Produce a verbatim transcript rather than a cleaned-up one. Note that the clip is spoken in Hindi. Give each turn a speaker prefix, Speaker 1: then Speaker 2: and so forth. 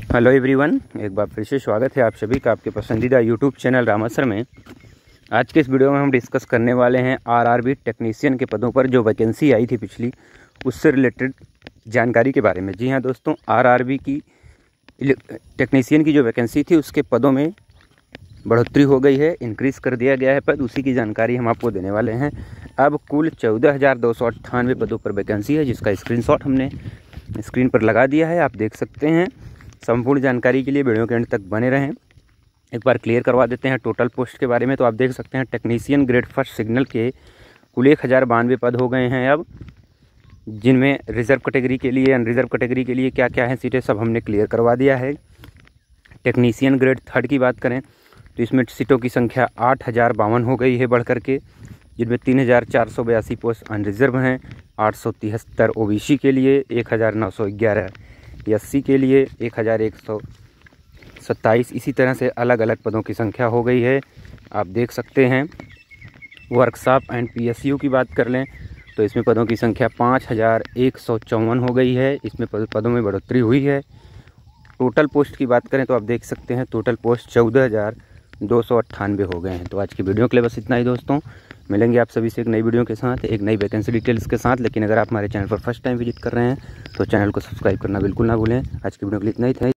Speaker 1: हेलो एवरीवन, एक बार फिर से स्वागत है आप सभी का आपके पसंदीदा यूट्यूब चैनल रामा सर में। आज के इस वीडियो में हम डिस्कस करने वाले हैं आरआरबी टेक्नीशियन के पदों पर जो वैकेंसी आई थी पिछली, उससे रिलेटेड जानकारी के बारे में। जी हाँ दोस्तों, आरआरबी की टेक्नीशियन की जो वैकेंसी थी उसके पदों में बढ़ोतरी हो गई है, इंक्रीज़ कर दिया गया है पद, उसी की जानकारी हम आपको देने वाले हैं। अब कुल चौदह हज़ार दो सौ अट्ठानवे पदों पर वैकेंसी है, जिसका स्क्रीनशॉट हमने स्क्रीन पर लगा दिया है, आप देख सकते हैं। संपूर्ण जानकारी के लिए वीडियो के एंड तक बने रहें। एक बार क्लियर करवा देते हैं टोटल पोस्ट के बारे में। तो आप देख सकते हैं टेक्नीशियन ग्रेड फर्स्ट सिग्नल के कुल एक हज़ार बानवे पद हो गए हैं अब, जिनमें रिजर्व कैटेगरी के लिए, अनरिजर्व कैटेगरी के लिए क्या क्या है सीटें सब हमने क्लियर करवा दिया है। टेक्नीशियन ग्रेड थर्ड की बात करें तो इसमें सीटों की संख्या आठ हज़ार बावन हो गई है बढ़ करके, जिनमें तीन हज़ार चार सौ बयासी पोस्ट अनरिजर्व हैं, आठ सौ तिहत्तर ओ बी सी के लिए, एक हज़ार नौ सौ ग्यारह एस सी के लिए, एक हज़ार एक सौ सत्ताईस, इसी तरह से अलग अलग पदों की संख्या हो गई है, आप देख सकते हैं। Workshop and P S U की बात कर लें तो इसमें पदों की संख्या पाँच हज़ार एक सौ चौवन हो गई है, इसमें पदों में बढ़ोतरी हुई है। टोटल पोस्ट की बात करें तो आप देख सकते हैं टोटल पोस्ट चौदह हज़ार दो सौ अट्ठानवे हो गए हैं। तो आज की वीडियो के लिए बस इतना ही दोस्तों, मिलेंगे आप सभी से एक नई वीडियो के साथ, एक नई वैकेंसी डिटेल्स के साथ। लेकिन अगर आप हमारे चैनल पर फर्स्ट टाइम विजिट कर रहे हैं तो चैनल को सब्सक्राइब करना बिल्कुल ना भूलें। आज की वीडियो के लिए इतना ही था।